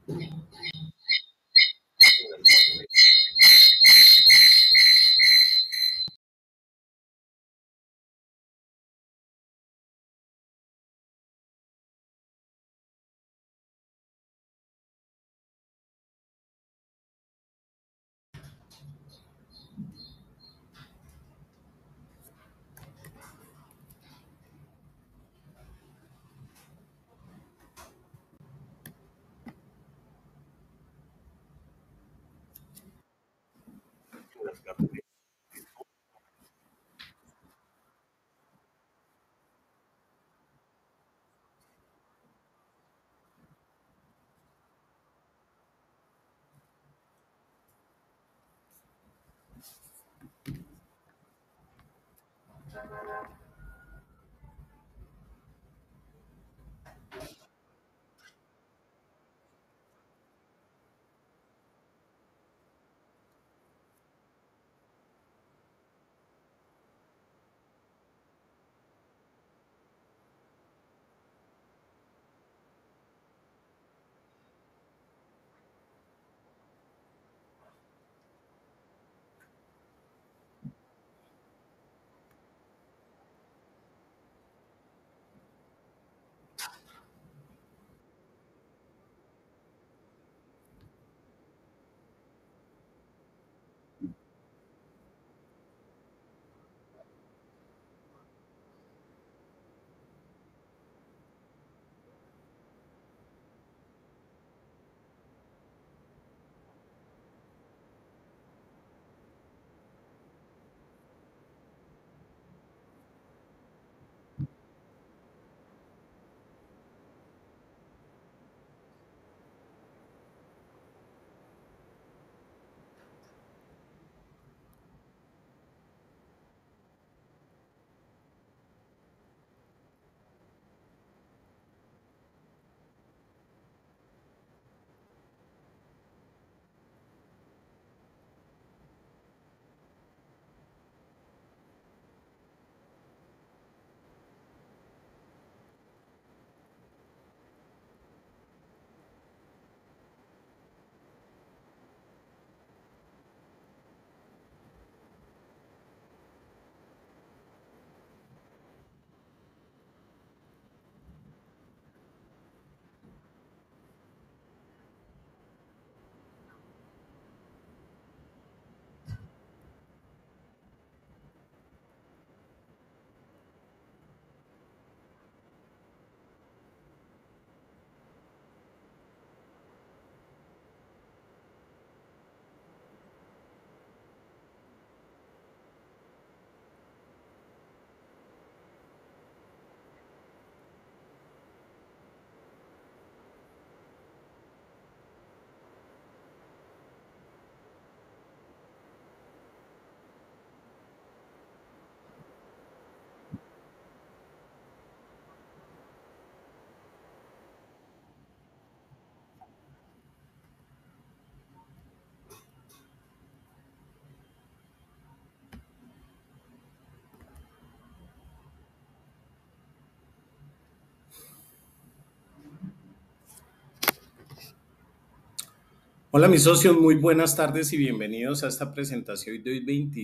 Hola mis socios, muy buenas tardes y bienvenidos a esta presentación de hoy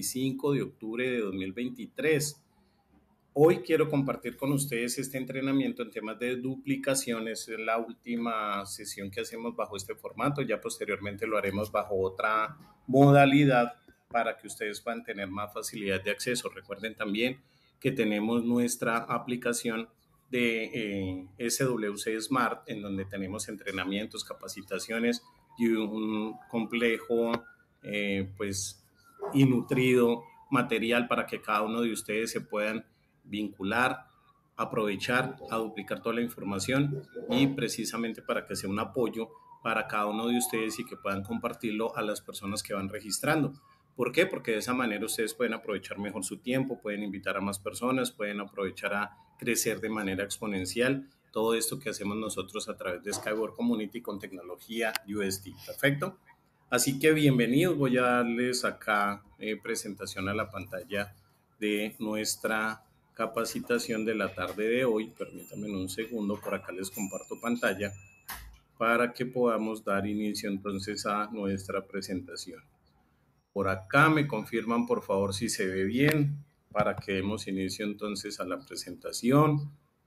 25 de octubre de 2023. Hoy quiero compartir con ustedes este entrenamiento en temas de duplicaciones. Es la última sesión que hacemos bajo este formato, ya posteriormente lo haremos bajo otra modalidad para que ustedes puedan tener más facilidad de acceso. Recuerden también que tenemos nuestra aplicación de SWC Smart, en donde tenemos entrenamientos, capacitaciones y un complejo, pues, y nutrido material para que cada uno de ustedes se puedan vincular, aprovechar, a duplicar toda la información y precisamente para que sea un apoyo para cada uno de ustedes y que puedan compartirlo a las personas que van registrando. ¿Por qué? Porque de esa manera ustedes pueden aprovechar mejor su tiempo, pueden invitar a más personas, pueden aprovechar a crecer de manera exponencial. Todo esto que hacemos nosotros a través de Skyward Community con tecnología USD. Perfecto. Así que bienvenidos. Voy a darles acá presentación a la pantalla de nuestra capacitación de la tarde de hoy. Permítanme un segundo, por acá les comparto pantalla para que podamos dar inicio entonces a nuestra presentación. Por acá me confirman por favor si se ve bien para que demos inicio entonces a la presentación.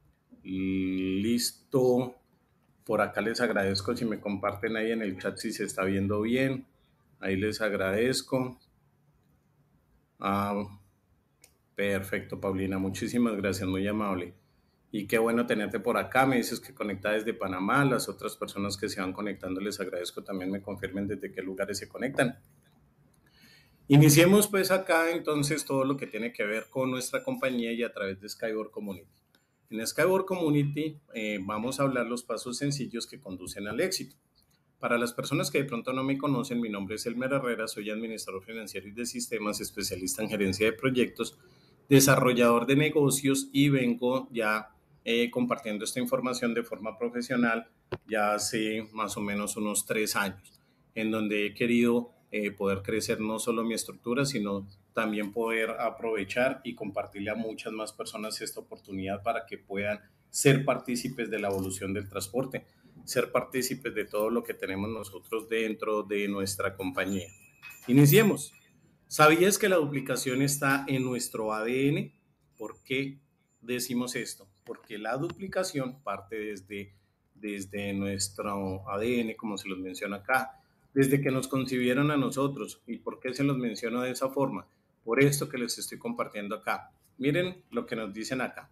Listo. Por acá les agradezco si me comparten ahí en el chat si se está viendo bien. Ahí les agradezco. Perfecto, Paulina. Muchísimas gracias, muy amable. Y qué bueno tenerte por acá. Me dices que conecta desde Panamá. Las otras personas que se van conectando les agradezco también me confirmen desde qué lugares se conectan. Iniciemos pues acá entonces todo lo que tiene que ver con nuestra compañía y a través de Skyboard Community. En Skyboard Community vamos a hablar los pasos sencillos que conducen al éxito. Para las personas que de pronto no me conocen, mi nombre es Elmer Herrera, soy administrador financiero y de sistemas, especialista en gerencia de proyectos, desarrollador de negocios y vengo ya compartiendo esta información de forma profesional ya hace más o menos unos 3 años, en donde he querido poder crecer no solo mi estructura, sino también poder aprovechar y compartirle a muchas más personas esta oportunidad para que puedan ser partícipes de la evolución del transporte, ser partícipes de todo lo que tenemos nosotros dentro de nuestra compañía. Iniciemos. ¿Sabías que la duplicación está en nuestro ADN? ¿Por qué decimos esto? Porque la duplicación parte desde nuestro ADN, como se los menciona acá, desde que nos concibieron a nosotros. ¿Y por qué se los menciono de esa forma? Por esto que les estoy compartiendo acá. Miren lo que nos dicen acá.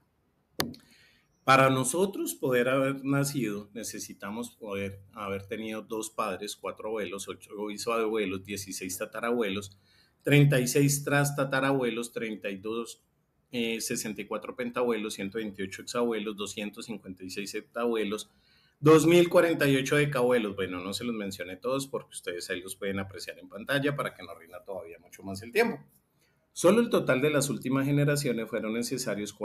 Para nosotros poder haber nacido, necesitamos poder haber tenido 2 padres, 4 abuelos, 8 bisabuelos, 16 tatarabuelos, 36 tatarabuelos, 32, 64 pentabuelos, 128 exabuelos, 256 heptabuelos, 2048 decabuelos. Bueno, no se los mencioné todos porque ustedes ahí los pueden apreciar en pantalla para que no rinda todavía mucho más el tiempo. Solo el total de las últimas generaciones fueron necesarios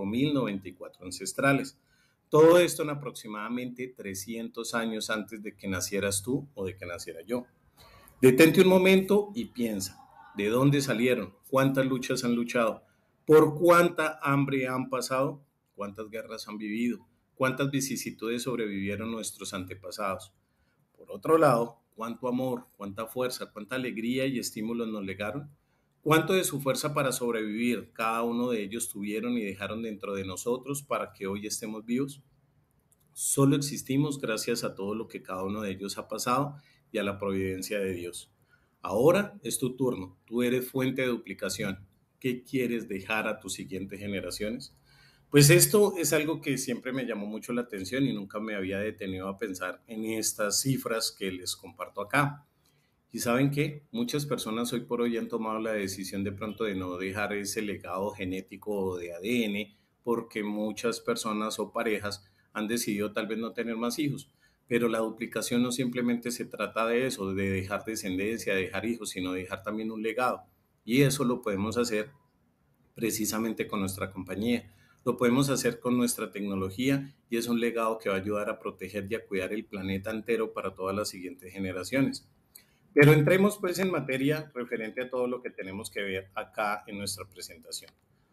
4.094 ancestrales. Todo esto en aproximadamente 300 años antes de que nacieras tú o de que naciera yo. Detente un momento y piensa, ¿de dónde salieron? ¿Cuántas luchas han luchado? ¿Por cuánta hambre han pasado? ¿Cuántas guerras han vivido? ¿Cuántas vicisitudes sobrevivieron nuestros antepasados? Por otro lado, ¿cuánto amor, cuánta fuerza, cuánta alegría y estímulos nos legaron? ¿Cuánto de su fuerza para sobrevivir cada uno de ellos tuvieron y dejaron dentro de nosotros para que hoy estemos vivos? Solo existimos gracias a todo lo que cada uno de ellos ha pasado y a la providencia de Dios. Ahora es tu turno, tú eres fuente de duplicación. ¿Qué quieres dejar a tus siguientes generaciones? Pues esto es algo que siempre me llamó mucho la atención y nunca me había detenido a pensar en estas cifras que les comparto acá. ¿Y saben qué? Muchas personas hoy por hoy han tomado la decisión de pronto de no dejar ese legado genético o de ADN porque muchas personas o parejas han decidido tal vez no tener más hijos. Pero la duplicación no simplemente se trata de eso, de dejar descendencia, de dejar hijos, sino de dejar también un legado. Y eso lo podemos hacer precisamente con nuestra compañía. Lo podemos hacer con nuestra tecnología y es un legado que va a ayudar a proteger y a cuidar el planeta entero para todas las siguientes generaciones. Pero entremos pues en materia referente a todo lo que tenemos que ver acá en nuestra presentación.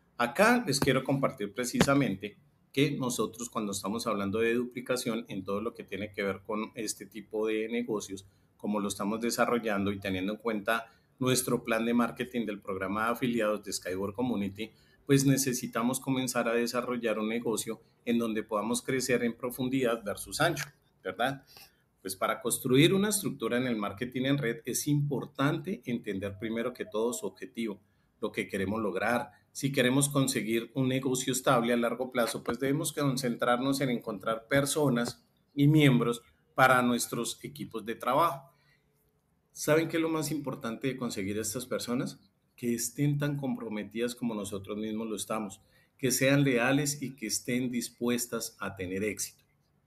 Acá les quiero compartir precisamente que nosotros cuando estamos hablando de duplicación en todo lo que tiene que ver con este tipo de negocios, como lo estamos desarrollando y teniendo en cuenta nuestro plan de marketing del programa de afiliados de Skyboard Community, pues necesitamos comenzar a desarrollar un negocio en donde podamos crecer en profundidad versus ancho, ¿verdad? Pues para construir una estructura en el marketing en red es importante entender primero que todo su objetivo, lo que queremos lograr. Si queremos conseguir un negocio estable a largo plazo, pues debemos concentrarnos en encontrar personas y miembros para nuestros equipos de trabajo. ¿Saben qué es lo más importante de conseguir a estas personas? Que estén tan comprometidas como nosotros mismos lo estamos, que sean leales y que estén dispuestas a tener éxito.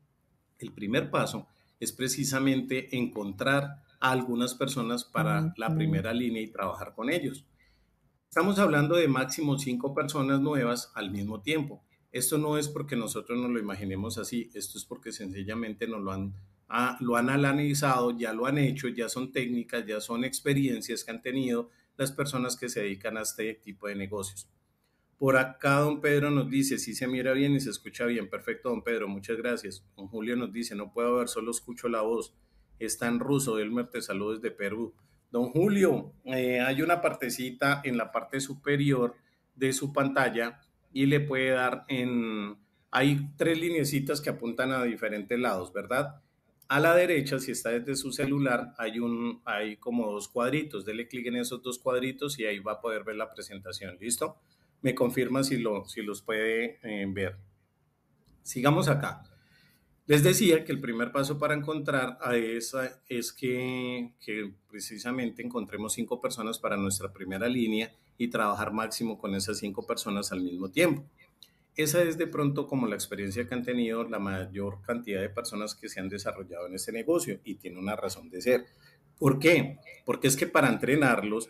El primer paso es precisamente encontrar a algunas personas para la primera línea y trabajar con ellos. Estamos hablando de máximo 5 personas nuevas al mismo tiempo. Esto no es porque nosotros nos lo imaginemos así, esto es porque sencillamente nos lo han analizado, ya lo han hecho, ya son técnicas, ya son experiencias que han tenido las personas que se dedican a este tipo de negocios. Por acá don Pedro nos dice, sí se mira bien y se escucha bien. Perfecto, don Pedro, muchas gracias. Don Julio nos dice, no puedo ver, solo escucho la voz. Está en ruso, Elmer te saludo desde Perú. Don Julio, hay una partecita en la parte superior de su pantalla y le puede dar en... Hay tres lineecitas que apuntan a diferentes lados, ¿verdad? A la derecha, si está desde su celular, hay como dos cuadritos. Dele clic en esos dos cuadritos y ahí va a poder ver la presentación. ¿Listo? Me confirma si los puede ver. Sigamos acá. Les decía que el primer paso para encontrar a esa es que precisamente encontremos 5 personas para nuestra primera línea y trabajar máximo con esas 5 personas al mismo tiempo. Esa es de pronto como la experiencia que han tenido la mayor cantidad de personas que se han desarrollado en este negocio y tiene una razón de ser. ¿Por qué? Porque es que para entrenarlos,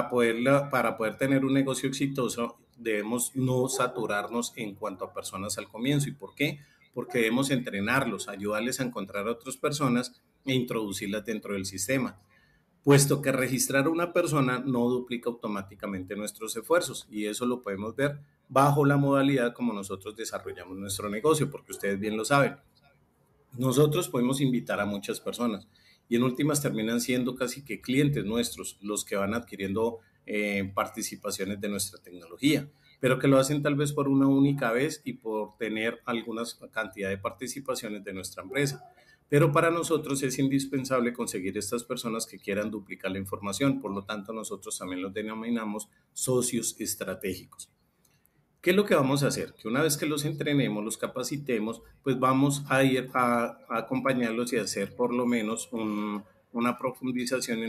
para poder tener un negocio exitoso, debemos no saturarnos en cuanto a personas al comienzo. ¿Y por qué? Porque debemos entrenarlos, ayudarles a encontrar a otras personas e introducirlas dentro del sistema, puesto que registrar a una persona no duplica automáticamente nuestros esfuerzos y eso lo podemos ver bajo la modalidad como nosotros desarrollamos nuestro negocio, porque ustedes bien lo saben. Nosotros podemos invitar a muchas personas y en últimas terminan siendo casi que clientes nuestros los que van adquiriendo participaciones de nuestra tecnología, pero que lo hacen tal vez por una única vez y por tener alguna cantidad de participaciones de nuestra empresa. Pero para nosotros es indispensable conseguir estas personas que quieran duplicar la información, por lo tanto nosotros también los denominamos socios estratégicos. ¿Qué es lo que vamos a hacer? Que una vez que los entrenemos, los capacitemos, pues vamos a ir a acompañarlos y a hacer por lo menos una profundización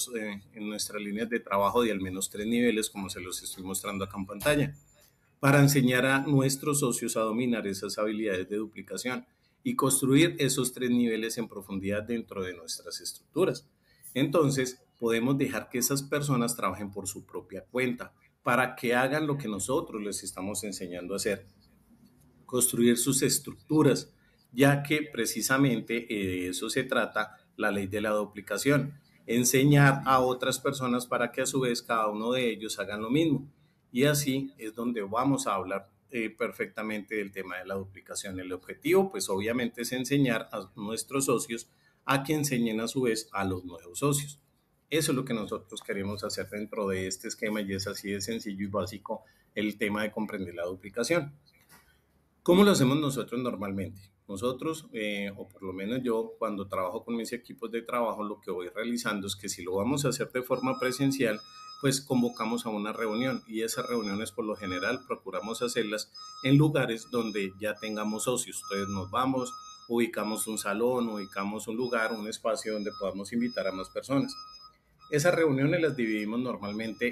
en nuestras líneas de trabajo de al menos 3 niveles, como se los estoy mostrando acá en pantalla, para enseñar a nuestros socios a dominar esas habilidades de duplicación y construir esos 3 niveles en profundidad dentro de nuestras estructuras. Entonces, podemos dejar que esas personas trabajen por su propia cuenta para que hagan lo que nosotros les estamos enseñando a hacer, construir sus estructuras, ya que precisamente de eso se trata la ley de la duplicación, enseñar a otras personas para que a su vez cada uno de ellos hagan lo mismo. Y así es donde vamos a hablar perfectamente del tema de la duplicación. El objetivo, pues obviamente es enseñar a nuestros socios a que enseñen a su vez a los nuevos socios. Eso es lo que nosotros queremos hacer dentro de este esquema y es así de sencillo y básico el tema de comprender la duplicación. ¿Cómo lo hacemos nosotros normalmente? Nosotros, o por lo menos yo, cuando trabajo con mis equipos de trabajo, lo que voy realizando es que si lo vamos a hacer de forma presencial, pues convocamos a una reunión y esas reuniones por lo general procuramos hacerlas en lugares donde ya tengamos socios. Entonces nos vamos, ubicamos un salón, ubicamos un lugar, un espacio donde podamos invitar a más personas. Esas reuniones las dividimos normalmente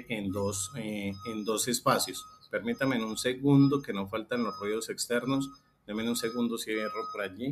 en dos espacios. Permítame un segundo que no faltan los ruidos externos. Denme un segundo, cierro por allí.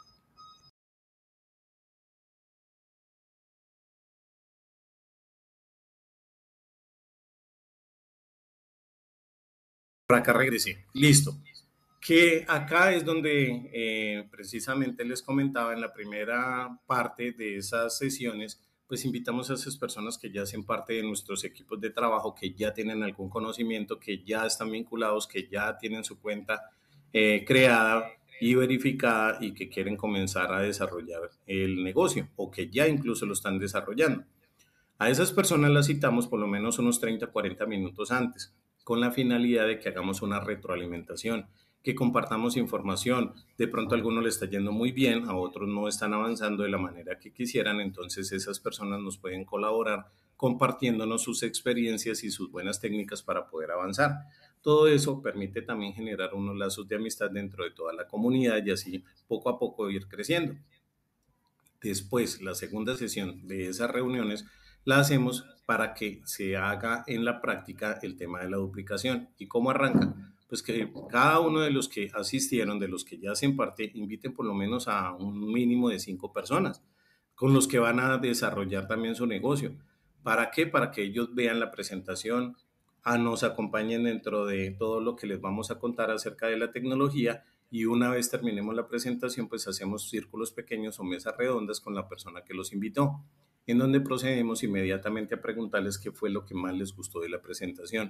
Por acá regresé. Listo. Que acá es donde precisamente les comentaba en la primera parte de esas sesiones, pues invitamos a esas personas que ya hacen parte de nuestros equipos de trabajo, que ya tienen algún conocimiento, que ya están vinculados, que ya tienen su cuenta creada y verificada y que quieren comenzar a desarrollar el negocio o que ya incluso lo están desarrollando. A esas personas las citamos por lo menos unos 30 o 40 minutos antes, con la finalidad de que hagamos una retroalimentación, que compartamos información. De pronto a algunos le está yendo muy bien, a otros no están avanzando de la manera que quisieran, entonces esas personas nos pueden colaborar compartiéndonos sus experiencias y sus buenas técnicas para poder avanzar. Todo eso permite también generar unos lazos de amistad dentro de toda la comunidad y así poco a poco ir creciendo. Después, la segunda sesión de esas reuniones la hacemos para que se haga en la práctica el tema de la duplicación. ¿Y cómo arranca? Pues que cada uno de los que asistieron, de los que ya hacen parte, inviten por lo menos a un mínimo de 5 personas con los que van a desarrollar también su negocio. ¿Para qué? Para que ellos vean la presentación, nos acompañen dentro de todo lo que les vamos a contar acerca de la tecnología y una vez terminemos la presentación, pues hacemos círculos pequeños o mesas redondas con la persona que los invitó, en donde procedemos inmediatamente a preguntarles qué fue lo que más les gustó de la presentación.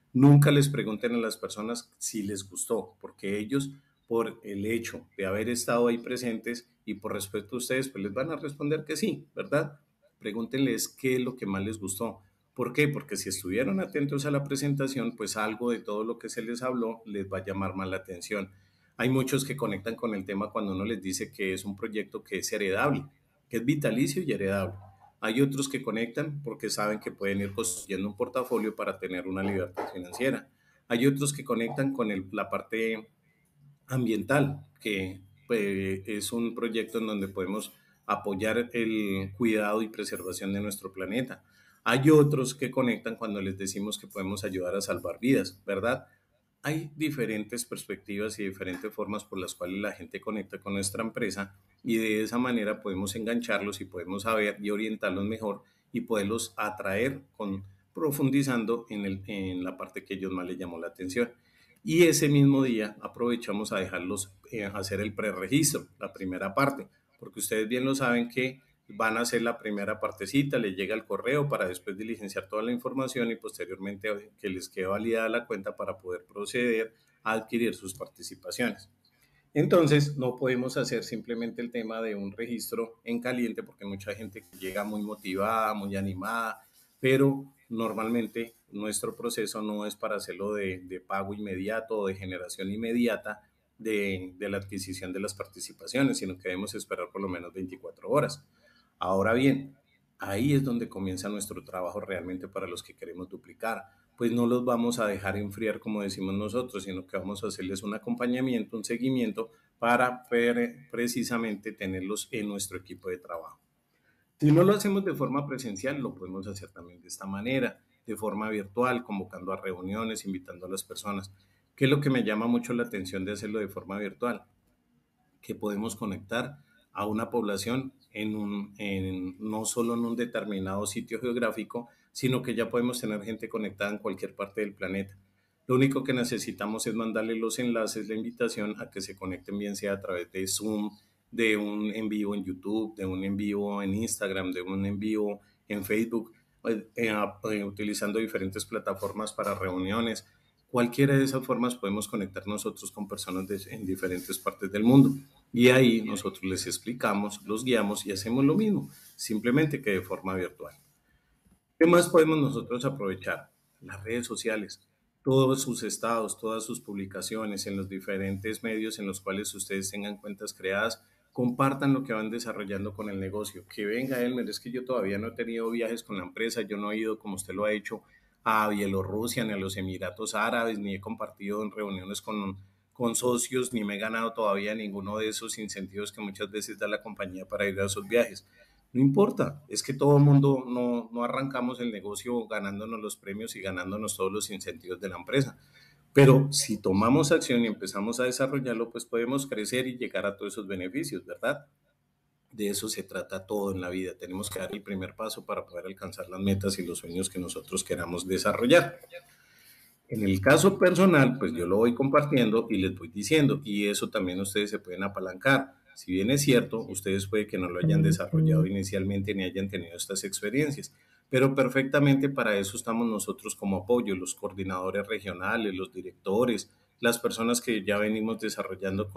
Nunca les pregunten a las personas si les gustó, porque ellos, por el hecho de haber estado ahí presentes y por respeto a ustedes, pues les van a responder que sí, ¿verdad? Pregúntenles qué es lo que más les gustó. ¿Por qué? Porque si estuvieron atentos a la presentación, pues algo de todo lo que se les habló les va a llamar más la atención. Hay muchos que conectan con el tema cuando uno les dice que es un proyecto que es heredable, que es vitalicio y heredable. Hay otros que conectan porque saben que pueden ir construyendo un portafolio para tener una libertad financiera. Hay otros que conectan con la parte ambiental, que pues, es un proyecto en donde podemos apoyar el cuidado y preservación de nuestro planeta. Hay otros que conectan cuando les decimos que podemos ayudar a salvar vidas, ¿verdad? Hay diferentes perspectivas y diferentes formas por las cuales la gente conecta con nuestra empresa y de esa manera podemos engancharlos y podemos saber y orientarlos mejor y poderlos atraer profundizando en la parte que a ellos más les llamó la atención. Y ese mismo día aprovechamos a dejarlos hacer el preregistro, la primera parte, porque ustedes bien lo saben que van a hacer la primera partecita, les llega el correo para después diligenciar toda la información y posteriormente que les quede validada la cuenta para poder proceder a adquirir sus participaciones. Entonces, no podemos hacer simplemente el tema de un registro en caliente porque mucha gente llega muy motivada, muy animada, pero normalmente nuestro proceso no es para hacerlo de pago inmediato o de generación inmediata de la adquisición de las participaciones, sino que debemos esperar por lo menos 24 horas. Ahora bien, ahí es donde comienza nuestro trabajo realmente para los que queremos duplicar, pues no los vamos a dejar enfriar como decimos nosotros, sino que vamos a hacerles un acompañamiento, un seguimiento para precisamente tenerlos en nuestro equipo de trabajo. Si no lo hacemos de forma presencial, lo podemos hacer también de esta manera, de forma virtual, convocando a reuniones, invitando a las personas. ¿Qué es lo que me llama mucho la atención de hacerlo de forma virtual? Que podemos conectar a una población no solo en un determinado sitio geográfico, sino que ya podemos tener gente conectada en cualquier parte del planeta. Lo único que necesitamos es mandarle los enlaces, la invitación a que se conecten, bien sea a través de Zoom, de un en vivo en YouTube, de un en vivo en Instagram, de un en vivo en Facebook, utilizando diferentes plataformas para reuniones. Cualquiera de esas formas podemos conectar nosotros con personas en diferentes partes del mundo. Y ahí nosotros les explicamos, los guiamos y hacemos lo mismo, simplemente que de forma virtual. ¿Qué más podemos nosotros aprovechar? Las redes sociales, todos sus estados, todas sus publicaciones en los diferentes medios en los cuales ustedes tengan cuentas creadas, compartan lo que van desarrollando con el negocio. Que venga, Elmer, es que yo todavía no he tenido viajes con la empresa, yo no he ido como usted lo ha hecho a Bielorrusia, ni a los Emiratos Árabes, ni he compartido en reuniones con socios, ni me he ganado todavía ninguno de esos incentivos que muchas veces da la compañía para ir a esos viajes. No importa, es que todo el mundo no arrancamos el negocio ganándonos los premios y ganándonos todos los incentivos de la empresa. Pero si tomamos acción y empezamos a desarrollarlo, pues podemos crecer y llegar a todos esos beneficios, ¿verdad? De eso se trata todo en la vida. Tenemos que dar el primer paso para poder alcanzar las metas y los sueños que nosotros queramos desarrollar. En el caso personal, pues yo lo voy compartiendo y les voy diciendo, y eso también ustedes se pueden apalancar. Si bien es cierto, ustedes puede que no lo hayan desarrollado inicialmente ni hayan tenido estas experiencias, pero perfectamente para eso estamos nosotros como apoyo, los coordinadores regionales, los directores, las personas que ya venimos desarrollando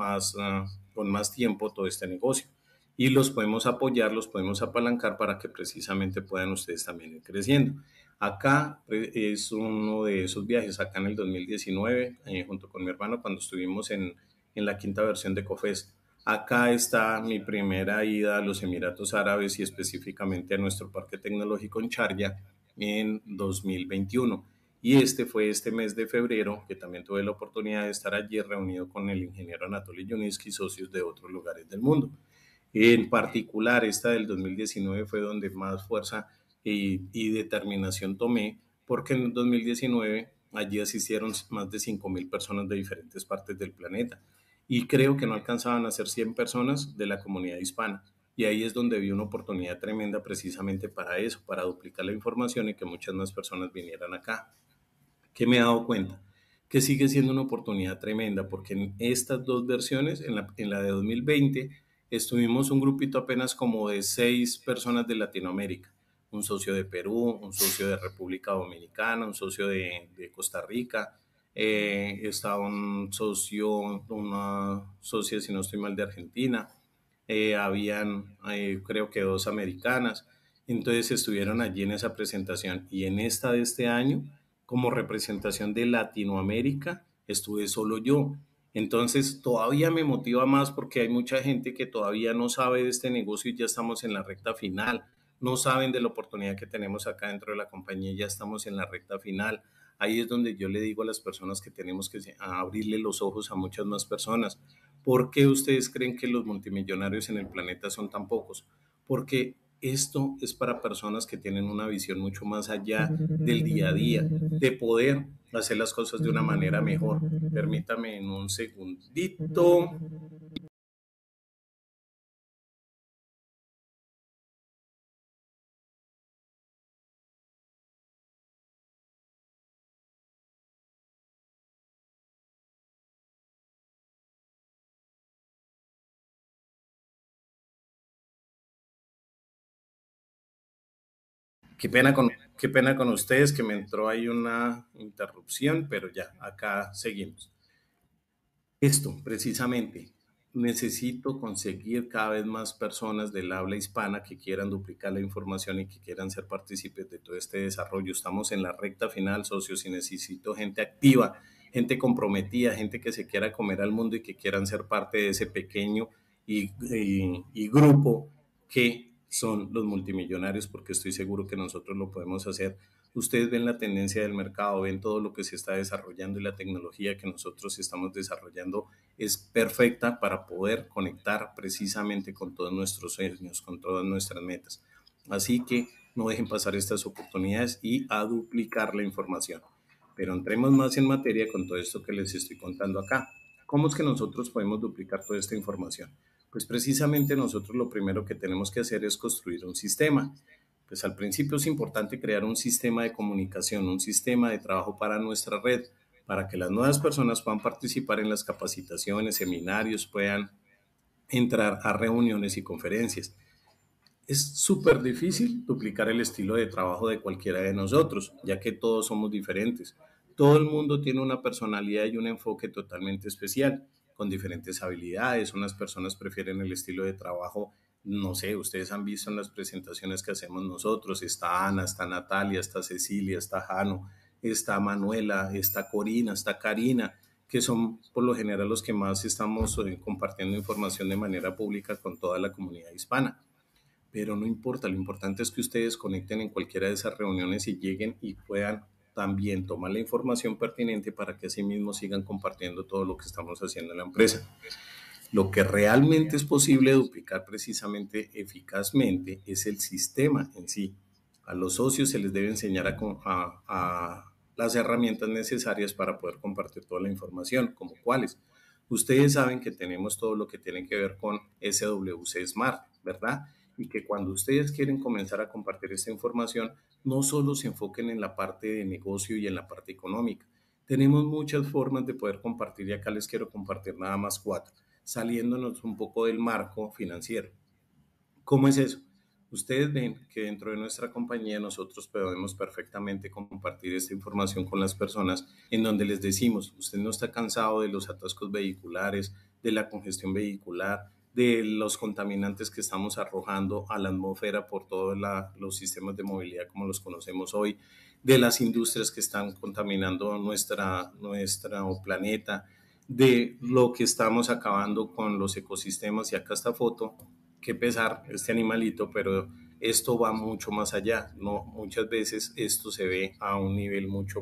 con más tiempo todo este negocio. Y los podemos apoyar, los podemos apalancar para que precisamente puedan ustedes también ir creciendo. Acá es uno de esos viajes, acá en el 2019, junto con mi hermano, cuando estuvimos en la quinta versión de COFES. Acá está mi primera ida a los Emiratos Árabes y específicamente a nuestro parque tecnológico en Sharjah en 2021. Y este fue este mes de febrero, que también tuve la oportunidad de estar allí reunido con el ingeniero Anatoly Yuninsky y socios de otros lugares del mundo. En particular, esta del 2019 fue donde más fuerza y determinación tomé, porque en el 2019 allí asistieron más de 5.000 personas de diferentes partes del planeta y creo que no alcanzaban a ser 100 personas de la comunidad hispana. Y ahí es donde vi una oportunidad tremenda precisamente para eso, para duplicar la información y que muchas más personas vinieran acá. ¿Qué me he dado cuenta? Que sigue siendo una oportunidad tremenda, porque en estas dos versiones, en la de 2020, estuvimos un grupito apenas como de 6 personas de Latinoamérica, un socio de Perú, un socio de República Dominicana, un socio de Costa Rica, estaba un socio, una socia, si no estoy mal, de Argentina, habían creo que dos americanas, entonces estuvieron allí en esa presentación y en esta de este año, como representación de Latinoamérica, estuve solo yo. Entonces todavía me motiva más porque hay mucha gente que todavía no sabe de este negocio y ya estamos en la recta final. No saben de la oportunidad que tenemos acá dentro de la compañía y ya estamos en la recta final. Ahí es donde yo le digo a las personas que tenemos que abrirle los ojos a muchas más personas. ¿Por qué ustedes creen que los multimillonarios en el planeta son tan pocos? Porque esto es para personas que tienen una visión mucho más allá del día a día, de poder hacer las cosas de una manera mejor. Permítame en un segundito. Qué pena con, qué pena con ustedes que me entró ahí una interrupción, pero ya, acá seguimos. Esto, precisamente, necesito conseguir cada vez más personas del habla hispana que quieran duplicar la información y que quieran ser partícipes de todo este desarrollo. Estamos en la recta final, socios, y necesito gente activa, gente comprometida, gente que se quiera comer al mundo y que quieran ser parte de ese pequeño y grupo que son los multimillonarios, porque estoy seguro que nosotros lo podemos hacer. Ustedes ven la tendencia del mercado, ven todo lo que se está desarrollando y la tecnología que nosotros estamos desarrollando es perfecta para poder conectar precisamente con todos nuestros sueños, con todas nuestras metas. Así que no dejen pasar estas oportunidades y a duplicar la información. Pero entremos más en materia con todo esto que les estoy contando acá. ¿Cómo es que nosotros podemos duplicar toda esta información? Pues precisamente nosotros lo primero que tenemos que hacer es construir un sistema. Pues al principio es importante crear un sistema de comunicación, un sistema de trabajo para nuestra red, para que las nuevas personas puedan participar en las capacitaciones, seminarios, puedan entrar a reuniones y conferencias. Es súper difícil duplicar el estilo de trabajo de cualquiera de nosotros, ya que todos somos diferentes. Todo el mundo tiene una personalidad y un enfoque totalmente especial, con diferentes habilidades. Unas personas prefieren el estilo de trabajo, no sé, ustedes han visto en las presentaciones que hacemos nosotros, está Ana, está Natalia, está Cecilia, está Jano, está Manuela, está Corina, está Karina, que son por lo general los que más estamos compartiendo información de manera pública con toda la comunidad hispana, pero no importa, lo importante es que ustedes conecten en cualquiera de esas reuniones y lleguen y puedan también tomar la información pertinente para que así mismo sigan compartiendo todo lo que estamos haciendo en la empresa. Lo que realmente es posible duplicar precisamente eficazmente es el sistema en sí. A los socios se les debe enseñar a las herramientas necesarias para poder compartir toda la información, como cuáles. Ustedes saben que tenemos todo lo que tiene que ver con SWC Smart, ¿verdad? Y que cuando ustedes quieren comenzar a compartir esta información, no solo se enfoquen en la parte de negocio y en la parte económica. Tenemos muchas formas de poder compartir y acá les quiero compartir nada más cuatro, saliéndonos un poco del marco financiero. ¿Cómo es eso? Ustedes ven que dentro de nuestra compañía nosotros podemos perfectamente compartir esta información con las personas en donde les decimos, usted no está cansado de los atascos vehiculares, de la congestión vehicular, de los contaminantes que estamos arrojando a la atmósfera por todos los sistemas de movilidad como los conocemos hoy, de las industrias que están contaminando nuestro planeta, de lo que estamos acabando con los ecosistemas. Y acá esta foto, qué pesar este animalito, pero esto va mucho más allá, ¿no? Muchas veces esto se ve a un nivel mucho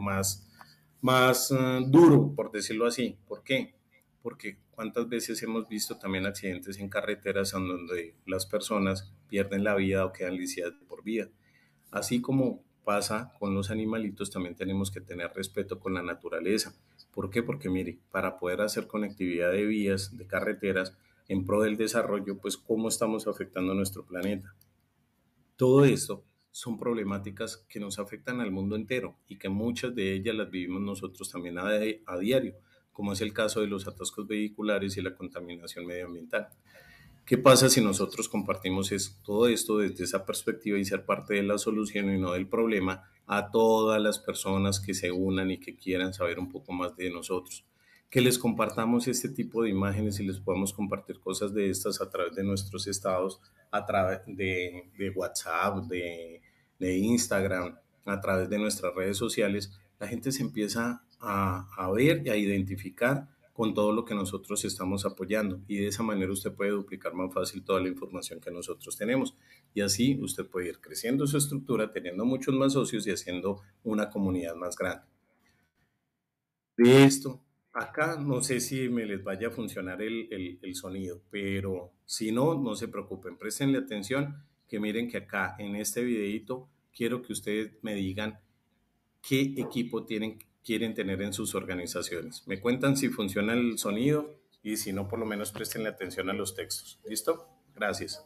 más duro, por decirlo así. ¿Por qué? Porque cuántas veces hemos visto también accidentes en carreteras en donde las personas pierden la vida o quedan lisiadas por vida. Así como pasa con los animalitos, también tenemos que tener respeto con la naturaleza. ¿Por qué? Porque mire, para poder hacer conectividad de vías, de carreteras, en pro del desarrollo, pues cómo estamos afectando a nuestro planeta. Todo esto son problemáticas que nos afectan al mundo entero y que muchas de ellas las vivimos nosotros también a diario, como es el caso de los atascos vehiculares y la contaminación medioambiental. ¿Qué pasa si nosotros compartimos todo esto desde esa perspectiva y ser parte de la solución y no del problema a todas las personas que se unan y que quieran saber un poco más de nosotros? Que les compartamos este tipo de imágenes y les podamos compartir cosas de estas a través de nuestros estados, a través de WhatsApp, de Instagram, a través de nuestras redes sociales. La gente se empieza a ver y a identificar con todo lo que nosotros estamos apoyando, y de esa manera usted puede duplicar más fácil toda la información que nosotros tenemos, y así usted puede ir creciendo su estructura, teniendo muchos más socios y haciendo una comunidad más grande. De esto, acá no sé si me les vaya a funcionar el sonido, pero si no, no se preocupen, prestenle atención, que miren que acá en este videito quiero que ustedes me digan qué equipo quieren tener en sus organizaciones. Me cuentan si funciona el sonido y si no, por lo menos prestenle atención a los textos. ¿Listo? Gracias.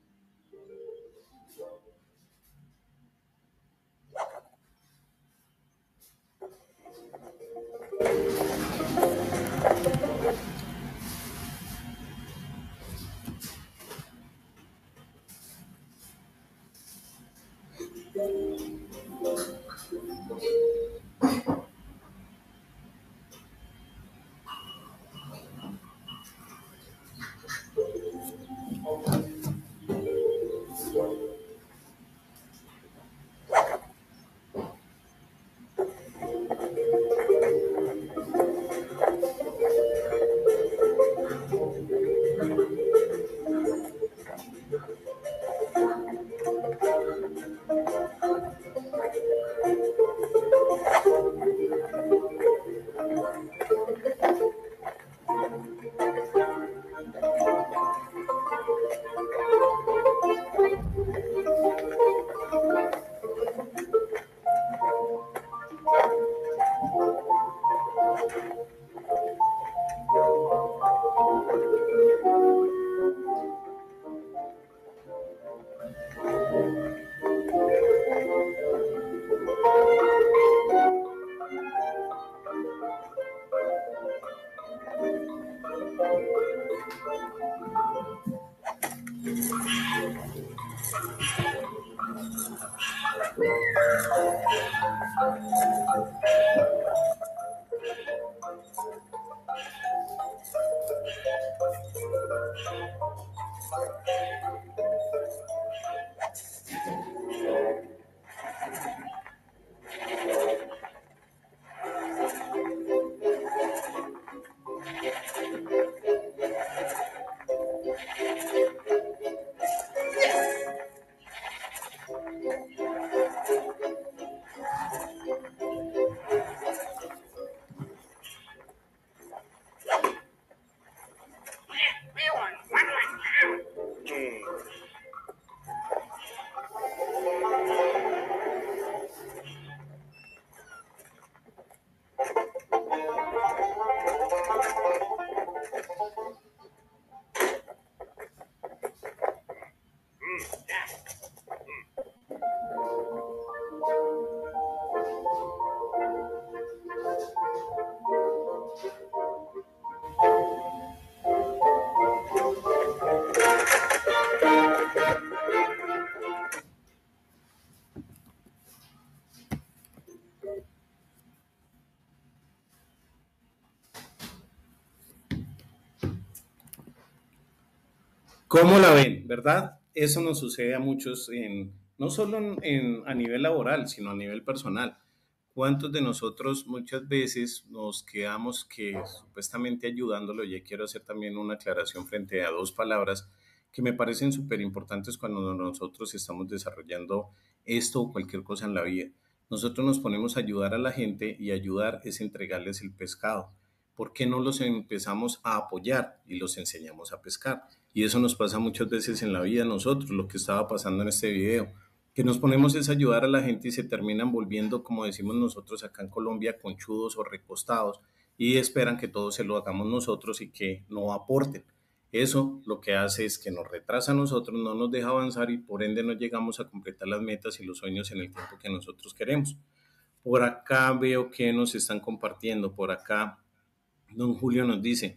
¿Cómo la ven? ¿Verdad? Eso nos sucede a muchos, no solo a nivel laboral, sino a nivel personal. ¿Cuántos de nosotros muchas veces nos quedamos que supuestamente ayudándolo? Y quiero hacer también una aclaración frente a dos palabras que me parecen súper importantes cuando nosotros estamos desarrollando esto o cualquier cosa en la vida. Nosotros nos ponemos a ayudar a la gente, y ayudar es entregarles el pescado. ¿Por qué no los empezamos a apoyar y los enseñamos a pescar? Y eso nos pasa muchas veces en la vida nosotros, lo que estaba pasando en este video, que nos ponemos es a ayudar a la gente y se terminan volviendo, como decimos nosotros acá en Colombia, conchudos o recostados, y esperan que todo se lo hagamos nosotros y que no aporten. Eso lo que hace es que nos retrasa a nosotros, no nos deja avanzar, y por ende no llegamos a completar las metas y los sueños en el tiempo que nosotros queremos. Por acá veo que nos están compartiendo. Por acá don Julio nos dice,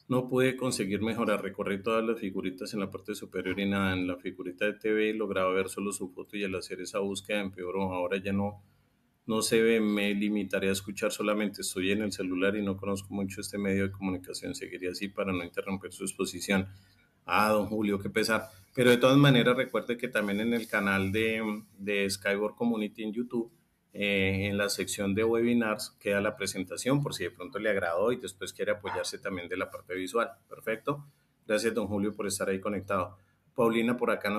no pude conseguir mejorar, recorrí todas las figuritas en la parte superior y nada, en la figurita de TV lograba ver solo su foto y al hacer esa búsqueda empeoró. Ahora ya no se ve, me limitaré a escuchar solamente. Estoy en el celular y no conozco mucho este medio de comunicación. Seguiría así para no interrumpir su exposición. Ah, don Julio, qué pesar. Pero de todas maneras, recuerde que también en el canal de Skyward Community en YouTube, en la sección de webinars, queda la presentación por si de pronto le agradó y después quiere apoyarse también de la parte visual. Perfecto. Gracias, don Julio, por estar ahí conectado. Paulina por acá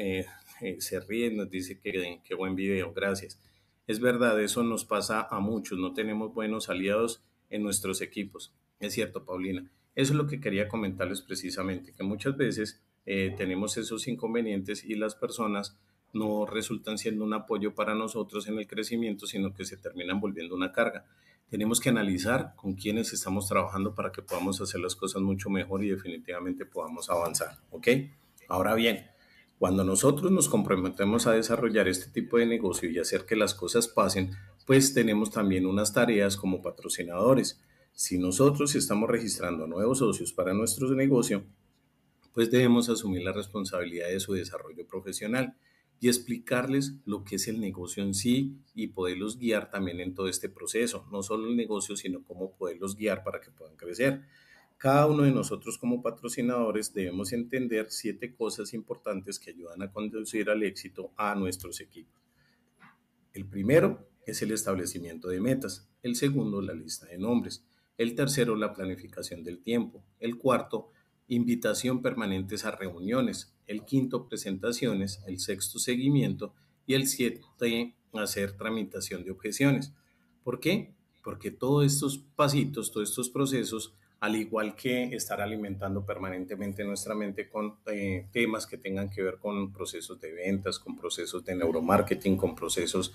se ríe y nos dice que qué buen video. Gracias. Es verdad, eso nos pasa a muchos. No tenemos buenos aliados en nuestros equipos. Es cierto, Paulina. Eso es lo que quería comentarles precisamente, que muchas veces tenemos esos inconvenientes y las personas no resultan siendo un apoyo para nosotros en el crecimiento, sino que se terminan volviendo una carga. Tenemos que analizar con quiénes estamos trabajando para que podamos hacer las cosas mucho mejor y definitivamente podamos avanzar, ¿ok? Ahora bien, cuando nosotros nos comprometemos a desarrollar este tipo de negocio y hacer que las cosas pasen, pues tenemos también unas tareas como patrocinadores. Si nosotros estamos registrando nuevos socios para nuestro negocio, pues debemos asumir la responsabilidad de su desarrollo profesional y explicarles lo que es el negocio en sí y poderlos guiar también en todo este proceso, no solo el negocio, sino cómo poderlos guiar para que puedan crecer. Cada uno de nosotros como patrocinadores debemos entender 7 cosas importantes que ayudan a conducir al éxito a nuestros equipos. El primero es el establecimiento de metas, el segundo la lista de nombres, el tercero la planificación del tiempo, el cuarto invitación permanentes a reuniones, el quinto presentaciones, el sexto seguimiento y el 7 hacer tramitación de objeciones. ¿Por qué? Porque todos estos pasitos, todos estos procesos, al igual que estar alimentando permanentemente nuestra mente con temas que tengan que ver con procesos de ventas, con procesos de neuromarketing, con procesos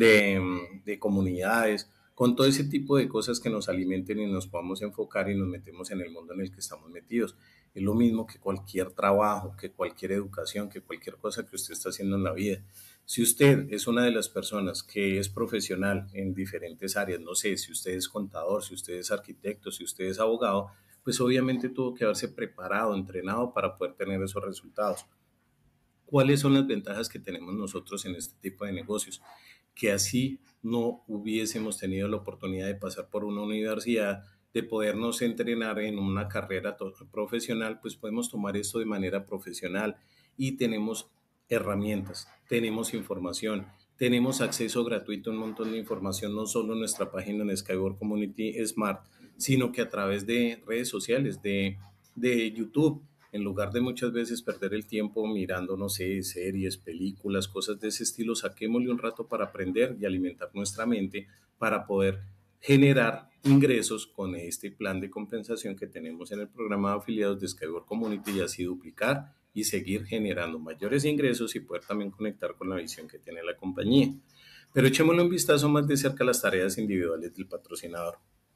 de comunidades, con todo ese tipo de cosas que nos alimenten y nos podamos enfocar y nos metemos en el mundo en el que estamos metidos. Es lo mismo que cualquier trabajo, que cualquier educación, que cualquier cosa que usted está haciendo en la vida. Si usted es una de las personas que es profesional en diferentes áreas, no sé, si usted es contador, si usted es arquitecto, si usted es abogado, pues obviamente tuvo que haberse preparado, entrenado para poder tener esos resultados. ¿Cuáles son las ventajas que tenemos nosotros en este tipo de negocios? Que así no hubiésemos tenido la oportunidad de pasar por una universidad, de podernos entrenar en una carrera profesional, pues podemos tomar esto de manera profesional y tenemos herramientas, tenemos información, tenemos acceso gratuito a un montón de información, no solo en nuestra página en Skyward Community Smart, sino que a través de redes sociales, de YouTube, en lugar de muchas veces perder el tiempo mirando, no sé, series, películas, cosas de ese estilo, saquémosle un rato para aprender y alimentar nuestra mente para poder generar ingresos con este plan de compensación que tenemos en el programa de afiliados de Skyward Community y así duplicar y seguir generando mayores ingresos y poder también conectar con la visión que tiene la compañía. Pero echémosle un vistazo más de cerca a las tareas individuales del patrocinador.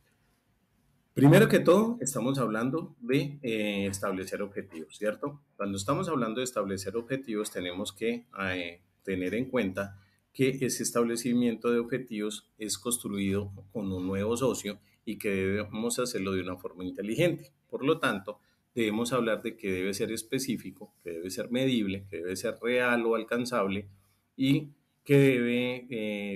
Primero que todo, estamos hablando de establecer objetivos, ¿cierto? Cuando estamos hablando de establecer objetivos, tenemos que tener en cuenta que ese establecimiento de objetivos es construido con un nuevo socio y que debemos hacerlo de una forma inteligente. Por lo tanto, debemos hablar de que debe ser específico, que debe ser medible, que debe ser real o alcanzable y que debe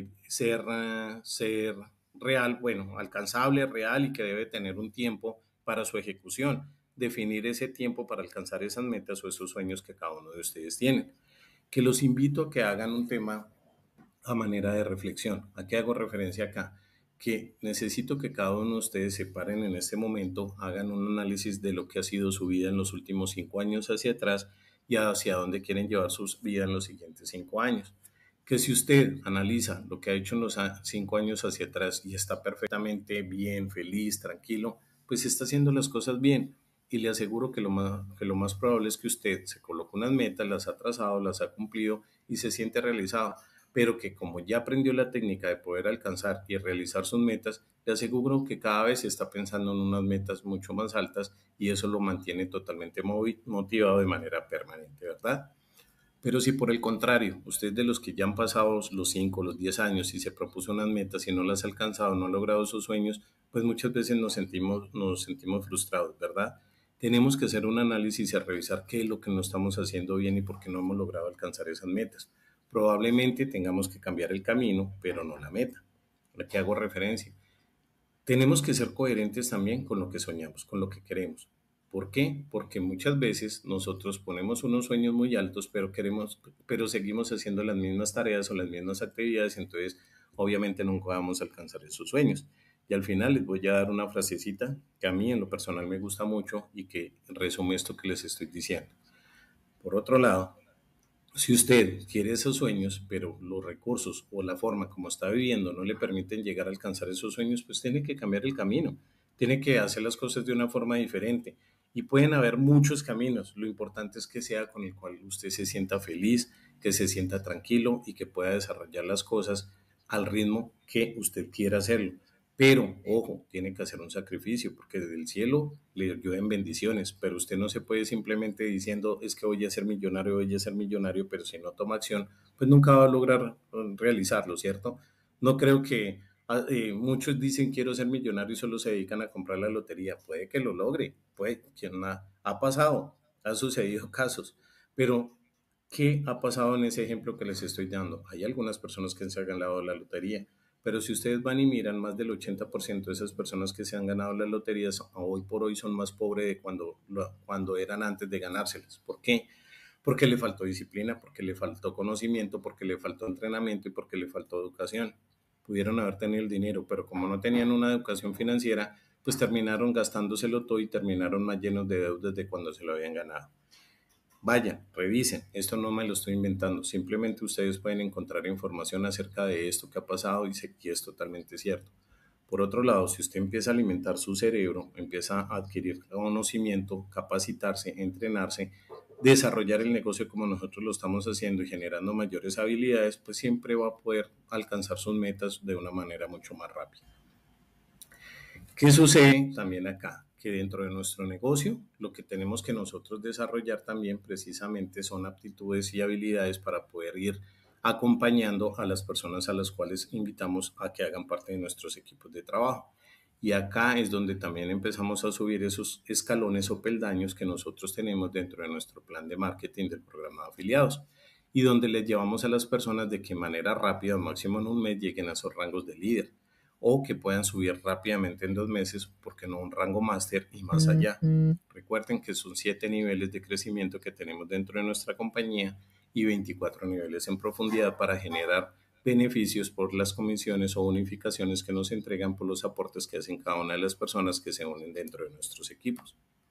ser real, bueno, alcanzable, real y que debe tener un tiempo para su ejecución. Definir ese tiempo para alcanzar esas metas o esos sueños que cada uno de ustedes tiene. Que los invito a que hagan un tema a manera de reflexión. ¿A qué hago referencia acá? Que necesito que cada uno de ustedes se paren en este momento, hagan un análisis de lo que ha sido su vida en los últimos 5 años hacia atrás y hacia dónde quieren llevar su vida en los siguientes 5 años. Que si usted analiza lo que ha hecho en los 5 años hacia atrás y está perfectamente bien, feliz, tranquilo, pues está haciendo las cosas bien. Y le aseguro que lo más probable es que usted se coloque unas metas, las ha trazado, las ha cumplido y se siente realizado, pero que como ya aprendió la técnica de poder alcanzar y realizar sus metas, le aseguro que cada vez está pensando en unas metas mucho más altas y eso lo mantiene totalmente motivado de manera permanente, ¿verdad? Pero si por el contrario, usted de los que ya han pasado los 5, los 10 años y se propuso unas metas y no las ha alcanzado, no ha logrado sus sueños, pues muchas veces nos sentimos frustrados, ¿verdad? Tenemos que hacer un análisis y a revisar qué es lo que no estamos haciendo bien y por qué no hemos logrado alcanzar esas metas. Probablemente tengamos que cambiar el camino, pero no la meta. ¿A qué hago referencia? Tenemos que ser coherentes también con lo que soñamos, con lo que queremos. ¿Por qué? Porque muchas veces nosotros ponemos unos sueños muy altos, pero seguimos haciendo las mismas tareas o las mismas actividades, entonces obviamente nunca vamos a alcanzar esos sueños. Y al final les voy a dar una frasecita que a mí en lo personal me gusta mucho y que resume esto que les estoy diciendo. Por otro lado, si usted quiere esos sueños, pero los recursos o la forma como está viviendo no le permiten llegar a alcanzar esos sueños, pues tiene que cambiar el camino, tiene que hacer las cosas de una forma diferente. Y pueden haber muchos caminos, lo importante es que sea con el cual usted se sienta feliz, que se sienta tranquilo y que pueda desarrollar las cosas al ritmo que usted quiera hacerlo. Pero, ojo, tiene que hacer un sacrificio porque desde el cielo le llueven bendiciones, pero usted no se puede simplemente diciendo es que voy a ser millonario, pero si no toma acción, pues nunca va a lograr realizarlo, ¿cierto? No creo que muchos dicen quiero ser millonario y solo se dedican a comprar la lotería. Puede que lo logre, puede que no ha pasado, ha sucedido casos, pero ¿qué ha pasado en ese ejemplo que les estoy dando? Hay algunas personas que se han ganado la lotería, pero si ustedes van y miran, más del 80% de esas personas que se han ganado las loterías hoy por hoy son más pobres de cuando eran antes de ganárselas. ¿Por qué? Porque le faltó disciplina, porque le faltó conocimiento, porque le faltó entrenamiento y porque le faltó educación. Pudieron haber tenido el dinero, pero como no tenían una educación financiera, pues terminaron gastándoselo todo y terminaron más llenos de deudas de cuando se lo habían ganado. Vayan, revisen, esto no me lo estoy inventando, simplemente ustedes pueden encontrar información acerca de esto que ha pasado y es totalmente cierto. Por otro lado, si usted empieza a alimentar su cerebro, empieza a adquirir conocimiento, capacitarse, entrenarse, desarrollar el negocio como nosotros lo estamos haciendo y generando mayores habilidades, pues siempre va a poder alcanzar sus metas de una manera mucho más rápida. ¿Qué sucede también acá? Que dentro de nuestro negocio lo que tenemos que nosotros desarrollar también precisamente son aptitudes y habilidades para poder ir acompañando a las personas a las cuales invitamos a que hagan parte de nuestros equipos de trabajo. Y acá es donde también empezamos a subir esos escalones o peldaños que nosotros tenemos dentro de nuestro plan de marketing del programa de afiliados y donde les llevamos a las personas de que manera rápida, máximo en un mes, lleguen a esos rangos de líder o que puedan subir rápidamente en 2 meses, porque no un rango máster y más allá. Recuerden que son 7 niveles de crecimiento que tenemos dentro de nuestra compañía y 24 niveles en profundidad para generar beneficios por las comisiones o bonificaciones que nos entregan por los aportes que hacen cada una de las personas que se unen dentro de nuestros equipos.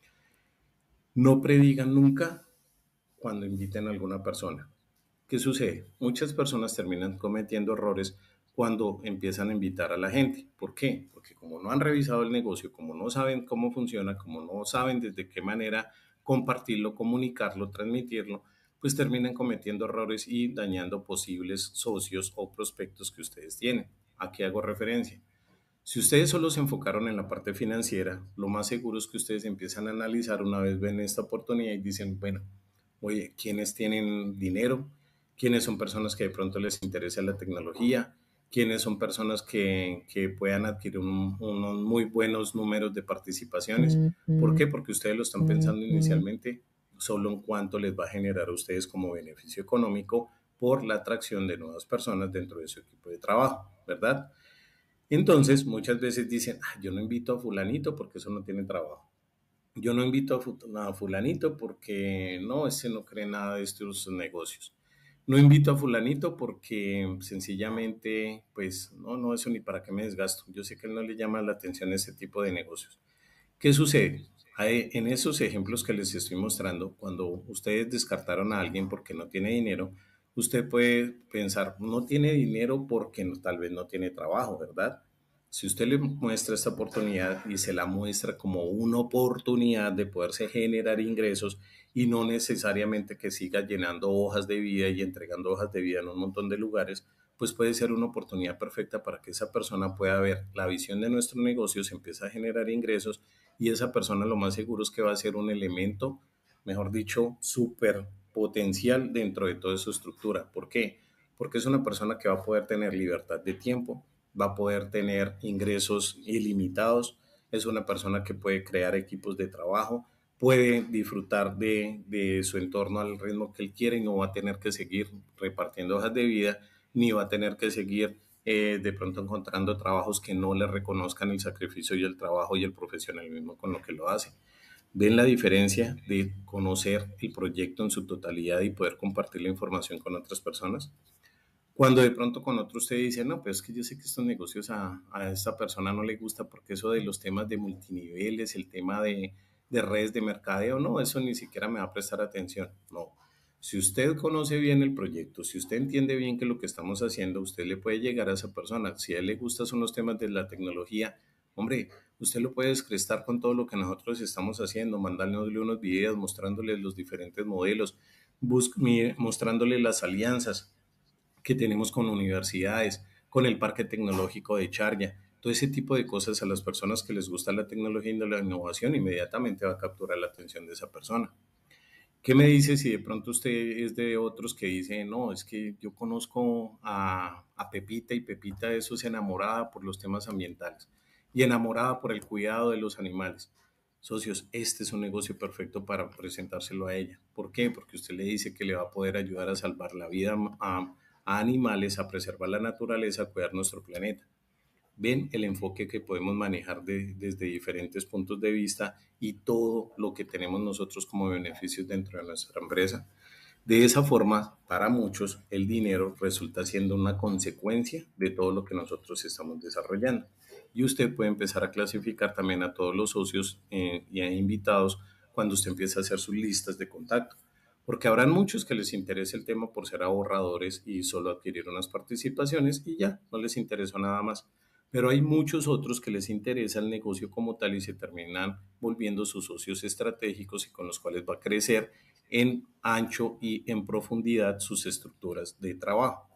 No predigan nunca cuando inviten a alguna persona. ¿Qué sucede? Muchas personas terminan cometiendo errores cuando empiezan a invitar a la gente. ¿Por qué? Porque como no han revisado el negocio, como no saben cómo funciona, como no saben desde qué manera compartirlo, comunicarlo, transmitirlo, pues terminan cometiendo errores y dañando posibles socios o prospectos que ustedes tienen. ¿A qué hago referencia? Si ustedes solo se enfocaron en la parte financiera, lo más seguro es que ustedes empiezan a analizar una vez ven esta oportunidad y dicen, bueno, oye, ¿quiénes tienen dinero? ¿Quiénes son personas que de pronto les interesa la tecnología? ¿Quiénes son personas que puedan adquirir unos muy buenos números de participaciones? ¿Por qué? Porque ustedes lo están pensando inicialmente solo en cuánto les va a generar a ustedes como beneficio económico por la atracción de nuevas personas dentro de su equipo de trabajo, ¿verdad? Entonces, muchas veces dicen, "Ah, yo no invito a fulanito porque eso no tiene trabajo. Yo no invito a fulanito porque no, ese no cree nada de estos negocios. No invito a fulanito porque sencillamente, pues, no, eso ni para qué me desgasto. Yo sé que él no le llama la atención ese tipo de negocios. ¿Qué sucede? En esos ejemplos que les estoy mostrando, cuando ustedes descartaron a alguien porque no tiene dinero, usted puede pensar, no tiene dinero porque tal vez no tiene trabajo, ¿verdad? Si usted le muestra esta oportunidad y se la muestra como una oportunidad de poderse generar ingresos y no necesariamente que siga llenando hojas de vida y entregando hojas de vida en un montón de lugares, pues puede ser una oportunidad perfecta para que esa persona pueda ver la visión de nuestro negocio, se empieza a generar ingresos y esa persona lo más seguro es que va a ser un elemento, mejor dicho, súper potencial dentro de toda su estructura. ¿Por qué? Porque es una persona que va a poder tener libertad de tiempo, va a poder tener ingresos ilimitados, es una persona que puede crear equipos de trabajo, puede disfrutar de su entorno al ritmo que él quiere y no va a tener que seguir repartiendo hojas de vida, ni va a tener que seguir de pronto encontrando trabajos que no le reconozcan el sacrificio y el trabajo y el profesionalismo con lo que lo hace. ¿Ven la diferencia de conocer el proyecto en su totalidad y poder compartir la información con otras personas? Cuando de pronto con otro usted dice, no, pues es que yo sé que estos negocios a esta persona no le gusta porque eso de los temas de multiniveles, el tema de redes de mercadeo, no, eso ni siquiera me va a prestar atención. No. Si usted conoce bien el proyecto, si usted entiende bien que lo que estamos haciendo, usted le puede llegar a esa persona. Si a él le gustan son los temas de la tecnología, hombre, usted lo puede descrestar con todo lo que nosotros estamos haciendo, mandarle unos videos, mostrándole los diferentes modelos, mostrándole las alianzas que tenemos con universidades, con el Parque Tecnológico de Charya, todo ese tipo de cosas a las personas que les gusta la tecnología y la innovación, inmediatamente va a capturar la atención de esa persona. ¿Qué me dice si de pronto usted es de otros que dicen, no, es que yo conozco a Pepita y Pepita de eso es enamorada por los temas ambientales y enamorada por el cuidado de los animales? Socios, este es un negocio perfecto para presentárselo a ella. ¿Por qué? Porque usted le dice que le va a poder ayudar a salvar la vida a animales, a preservar la naturaleza, a cuidar nuestro planeta. Ven el enfoque que podemos manejar desde diferentes puntos de vista y todo lo que tenemos nosotros como beneficios dentro de nuestra empresa. De esa forma, para muchos, el dinero resulta siendo una consecuencia de todo lo que nosotros estamos desarrollando. Y usted puede empezar a clasificar también a todos los socios y a invitados cuando usted empiece a hacer sus listas de contacto. Porque habrán muchos que les interese el tema por ser ahorradores y solo adquirir unas participaciones y ya, no les interesó nada más. Pero hay muchos otros que les interesa el negocio como tal y se terminan volviendo sus socios estratégicos y con los cuales va a crecer en ancho y en profundidad sus estructuras de trabajo.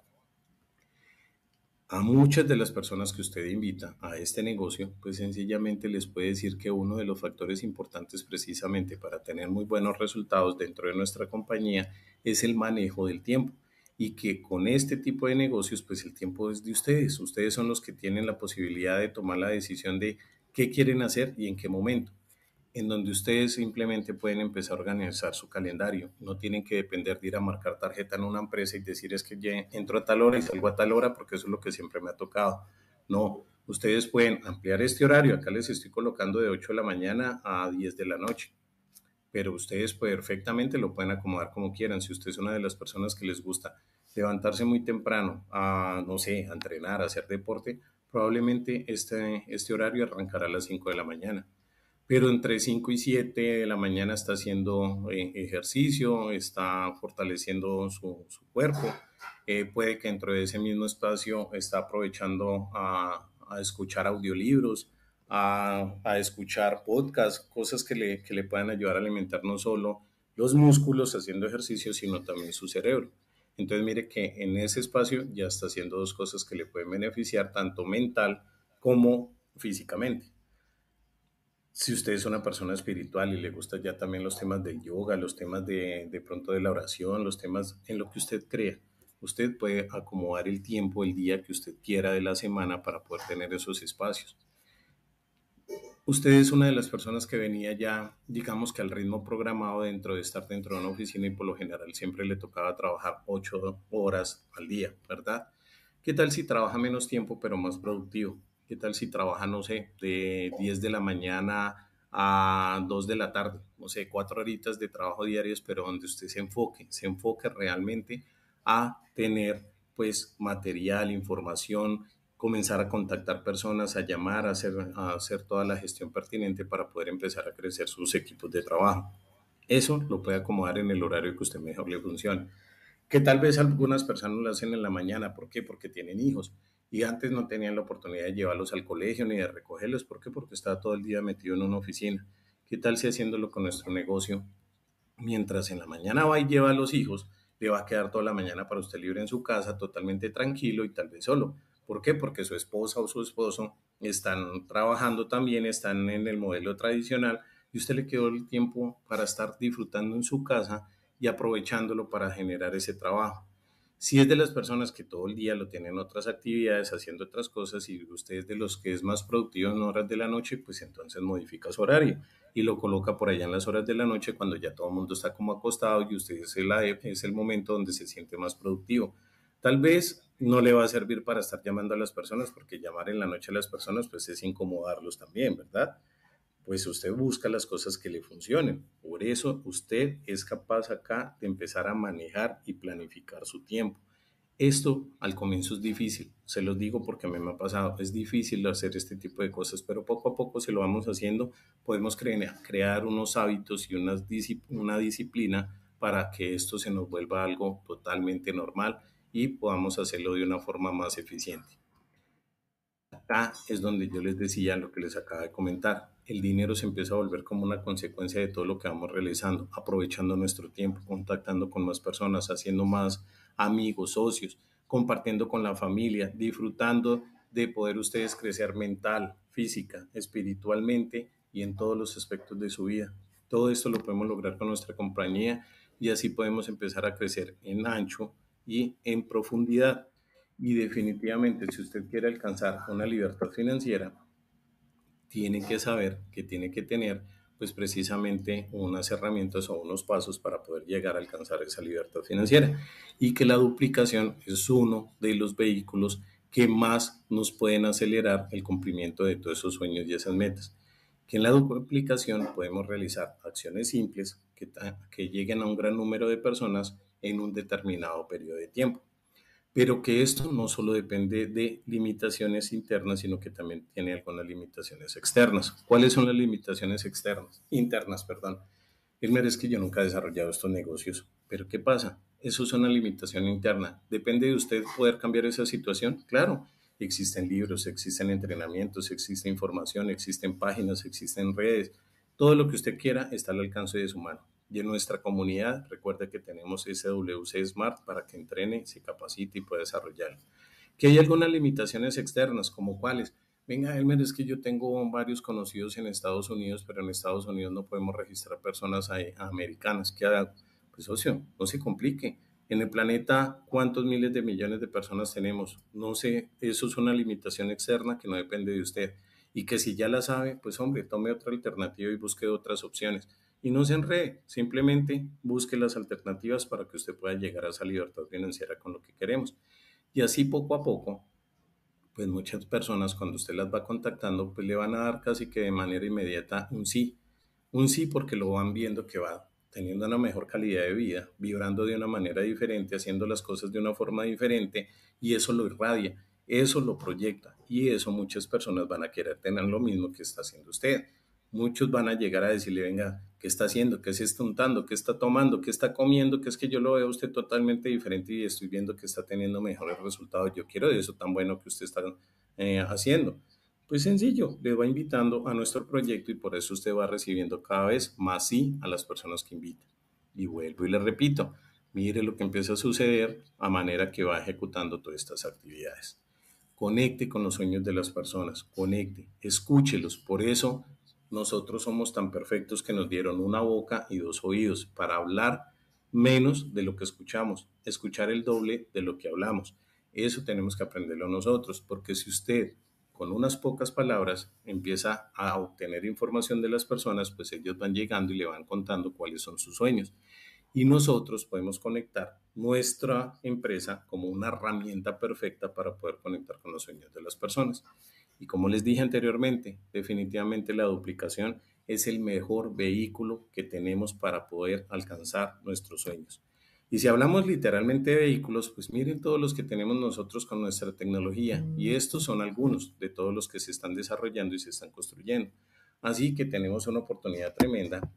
A muchas de las personas que usted invita a este negocio, pues sencillamente les puede decir que uno de los factores importantes precisamente para tener muy buenos resultados dentro de nuestra compañía es el manejo del tiempo y que con este tipo de negocios, pues el tiempo es de ustedes. Ustedes son los que tienen la posibilidad de tomar la decisión de qué quieren hacer y en qué momento, en donde ustedes simplemente pueden empezar a organizar su calendario. No tienen que depender de ir a marcar tarjeta en una empresa y decir es que ya entro a tal hora y salgo a tal hora porque eso es lo que siempre me ha tocado. No, ustedes pueden ampliar este horario. Acá les estoy colocando de 8 de la mañana a 10 de la noche, pero ustedes perfectamente lo pueden acomodar como quieran. Si usted es una de las personas que les gusta levantarse muy temprano a, no sé, a entrenar, a hacer deporte, probablemente este horario arrancará a las 5 de la mañana, pero entre 5 y 7 de la mañana está haciendo ejercicio, está fortaleciendo su cuerpo. Puede que dentro de ese mismo espacio está aprovechando a escuchar audiolibros, a escuchar podcasts, cosas que le puedan ayudar a alimentar no solo los músculos haciendo ejercicio, sino también su cerebro. Entonces mire que en ese espacio ya está haciendo dos cosas que le pueden beneficiar tanto mental como físicamente. Si usted es una persona espiritual y le gusta ya también los temas del yoga, los temas de pronto de la oración, los temas en lo que usted crea, usted puede acomodar el tiempo, el día que usted quiera de la semana para poder tener esos espacios. Usted es una de las personas que venía ya, digamos que al ritmo programado dentro de estar dentro de una oficina y por lo general siempre le tocaba trabajar 8 horas al día, ¿verdad? ¿Qué tal si trabaja menos tiempo pero más productivo? ¿Qué tal si trabaja, no sé, de 10 de la mañana a 2 de la tarde? No sé, 4 horitas de trabajo diarios, pero donde usted se enfoque realmente a tener pues material, información, comenzar a contactar personas, a llamar, a hacer toda la gestión pertinente para poder empezar a crecer sus equipos de trabajo. Eso lo puede acomodar en el horario que usted mejor le funcione. Que tal vez algunas personas lo hacen en la mañana. ¿Por qué? Porque tienen hijos y antes no tenían la oportunidad de llevarlos al colegio ni de recogerlos. ¿Por qué? Porque estaba todo el día metido en una oficina. ¿Qué tal si haciéndolo con nuestro negocio? Mientras en la mañana va y lleva a los hijos, le va a quedar toda la mañana para usted libre en su casa, totalmente tranquilo y tal vez solo. ¿Por qué? Porque su esposa o su esposo están trabajando también, están en el modelo tradicional y usted le quedó el tiempo para estar disfrutando en su casa y aprovechándolo para generar ese trabajo. Si es de las personas que todo el día lo tienen otras actividades, haciendo otras cosas, y usted es de los que es más productivo en horas de la noche, pues entonces modifica su horario y lo coloca por allá en las horas de la noche cuando ya todo el mundo está como acostado y usted es el momento donde se siente más productivo. Tal vez no le va a servir para estar llamando a las personas, porque llamar en la noche a las personas pues es incomodarlos también, ¿verdad? Pues usted busca las cosas que le funcionen. Por eso usted es capaz acá de empezar a manejar y planificar su tiempo. Esto al comienzo es difícil, se los digo porque a mí me ha pasado, es difícil hacer este tipo de cosas, pero poco a poco se lo vamos haciendo, podemos crear unos hábitos y una disciplina para que esto se nos vuelva algo totalmente normal y podamos hacerlo de una forma más eficiente. Acá es donde yo les decía lo que les acabo de comentar. El dinero se empieza a volver como una consecuencia de todo lo que vamos realizando, aprovechando nuestro tiempo, contactando con más personas, haciendo más amigos, socios, compartiendo con la familia, disfrutando de poder ustedes crecer mental, física, espiritualmente y en todos los aspectos de su vida. Todo esto lo podemos lograr con nuestra compañía y así podemos empezar a crecer en ancho y en profundidad. Y definitivamente, si usted quiere alcanzar una libertad financiera, tiene que saber que tiene que tener, pues precisamente unas herramientas o unos pasos para poder llegar a alcanzar esa libertad financiera. Y que la duplicación es uno de los vehículos que más nos pueden acelerar el cumplimiento de todos esos sueños y esas metas. Que en la duplicación podemos realizar acciones simples que lleguen a un gran número de personas en un determinado periodo de tiempo, pero que esto no solo depende de limitaciones internas, sino que también tiene algunas limitaciones externas. ¿Cuáles son las limitaciones externas? Internas, perdón. Elmer, es que yo nunca he desarrollado estos negocios, pero ¿qué pasa? Eso es una limitación interna. ¿Depende de usted poder cambiar esa situación? Claro, existen libros, existen entrenamientos, existe información, existen páginas, existen redes. Todo lo que usted quiera está al alcance de su mano. Y en nuestra comunidad, recuerde que tenemos SWC Smart para que entrene, se capacite y pueda desarrollarlo. Que hay algunas limitaciones externas, como cuáles. Venga, Elmer, es que yo tengo varios conocidos en Estados Unidos, pero en Estados Unidos no podemos registrar personas americanas. ¿Qué hago? Pues, socio, no se complique. En el planeta, ¿cuántos miles de millones de personas tenemos? No sé, eso es una limitación externa que no depende de usted. Y que si ya la sabe, pues hombre, tome otra alternativa y busque otras opciones. Y no se enrede, simplemente busque las alternativas para que usted pueda llegar a esa libertad financiera con lo que queremos. Y así poco a poco, pues muchas personas cuando usted las va contactando, pues le van a dar casi que de manera inmediata un sí. Un sí porque lo van viendo que va teniendo una mejor calidad de vida, vibrando de una manera diferente, haciendo las cosas de una forma diferente y eso lo irradia, eso lo proyecta y eso muchas personas van a querer tener lo mismo que está haciendo usted. Muchos van a llegar a decirle, venga, ¿qué está haciendo? ¿Qué se está untando? ¿Qué está tomando? ¿Qué está comiendo? Que es que yo lo veo a usted totalmente diferente y estoy viendo que está teniendo mejores resultados. Yo quiero de eso tan bueno que usted está haciendo. Pues sencillo, le va invitando a nuestro proyecto y por eso usted va recibiendo cada vez más sí a las personas que invita. Y vuelvo y le repito, mire lo que empieza a suceder a manera que va ejecutando todas estas actividades. Conecte con los sueños de las personas, conecte, escúchelos. Por eso nosotros somos tan perfectos que nos dieron una boca y dos oídos para hablar menos de lo que escuchamos, escuchar el doble de lo que hablamos. Eso tenemos que aprenderlo nosotros, porque si usted con unas pocas palabras empieza a obtener información de las personas, pues ellos van llegando y le van contando cuáles son sus sueños y nosotros podemos conectar nuestra empresa como una herramienta perfecta para poder conectar con los sueños de las personas. Y como les dije anteriormente, definitivamente la duplicación es el mejor vehículo que tenemos para poder alcanzar nuestros sueños. Y si hablamos literalmente de vehículos, pues miren todos los que tenemos nosotros con nuestra tecnología. Y estos son algunos de todos los que se están desarrollando y se están construyendo. Así que tenemos una oportunidad tremenda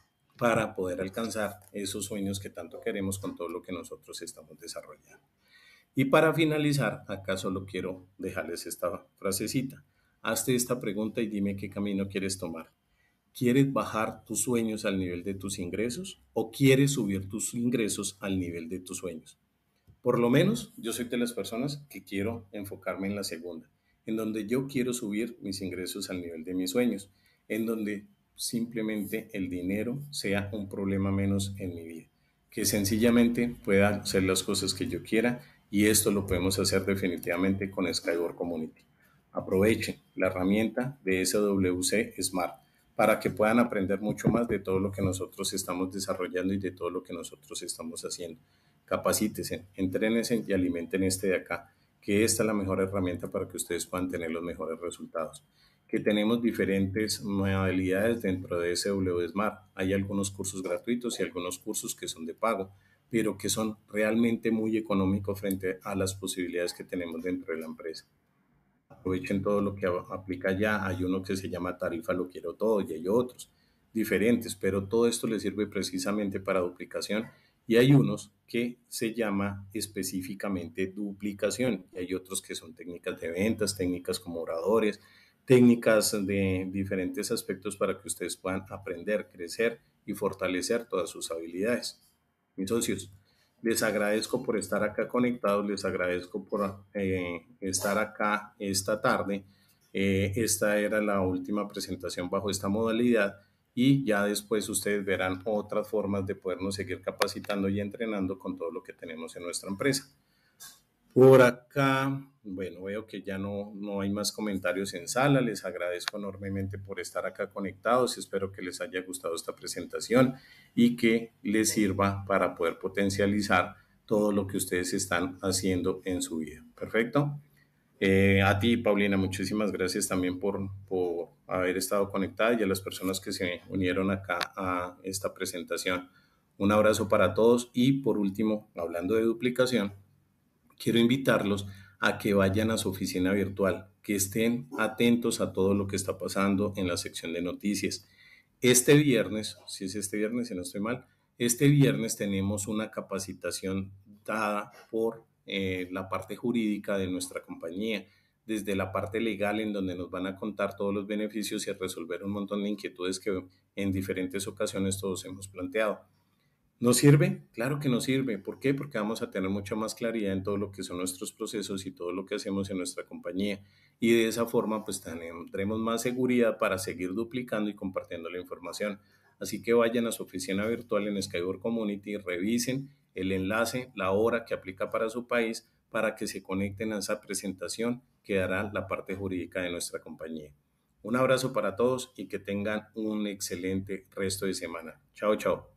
para poder alcanzar esos sueños que tanto queremos con todo lo que nosotros estamos desarrollando. Y para finalizar, acá solo quiero dejarles esta frasecita. Hazte esta pregunta y dime qué camino quieres tomar. ¿Quieres bajar tus sueños al nivel de tus ingresos o quieres subir tus ingresos al nivel de tus sueños? Por lo menos yo soy de las personas que quiero enfocarme en la segunda, en donde yo quiero subir mis ingresos al nivel de mis sueños, en donde simplemente el dinero sea un problema menos en mi vida. que sencillamente pueda hacer las cosas que yo quiera y esto lo podemos hacer definitivamente con Skyward Community. Aprovechen la herramienta de SWC Smart para que puedan aprender mucho más de todo lo que nosotros estamos desarrollando y de todo lo que nosotros estamos haciendo. Capacítense, entrénense y alimenten este de acá, que esta es la mejor herramienta para que ustedes puedan tener los mejores resultados. Que tenemos diferentes modalidades dentro de SW Smart. Hay algunos cursos gratuitos y algunos cursos que son de pago, pero que son realmente muy económicos frente a las posibilidades que tenemos dentro de la empresa. Aprovechen todo lo que aplica ya. Hay uno que se llama tarifa lo quiero todo y hay otros diferentes, pero todo esto les sirve precisamente para duplicación y hay unos que se llama específicamente duplicación y hay otros que son técnicas de ventas, técnicas como oradores, técnicas de diferentes aspectos para que ustedes puedan aprender, crecer y fortalecer todas sus habilidades. Mis socios, les agradezco por estar acá conectados, les agradezco por estar acá esta tarde. Esta era la última presentación bajo esta modalidad y ya después ustedes verán otras formas de podernos seguir capacitando y entrenando con todo lo que tenemos en nuestra empresa. Por acá, bueno, veo que ya no hay más comentarios en sala. Les agradezco enormemente por estar acá conectados. Espero que les haya gustado esta presentación y que les sirva para poder potencializar todo lo que ustedes están haciendo en su vida. Perfecto. A ti, Paulina, muchísimas gracias también por haber estado conectada y a las personas que se unieron acá a esta presentación. Un abrazo para todos y por último, hablando de duplicación, quiero invitarlos a que vayan a su oficina virtual, que estén atentos a todo lo que está pasando en la sección de noticias. Este viernes, si es este viernes, si no estoy mal, este viernes tenemos una capacitación dada por la parte jurídica de nuestra compañía, desde la parte legal en donde nos van a contar todos los beneficios y a resolver un montón de inquietudes que en diferentes ocasiones todos hemos planteado. ¿Nos sirve? Claro que nos sirve. ¿Por qué? Porque vamos a tener mucha más claridad en todo lo que son nuestros procesos y todo lo que hacemos en nuestra compañía. Y de esa forma, pues tendremos más seguridad para seguir duplicando y compartiendo la información. Así que vayan a su oficina virtual en Skyward Community, revisen el enlace, la hora que aplica para su país, para que se conecten a esa presentación que dará la parte jurídica de nuestra compañía. Un abrazo para todos y que tengan un excelente resto de semana. Chao, chao.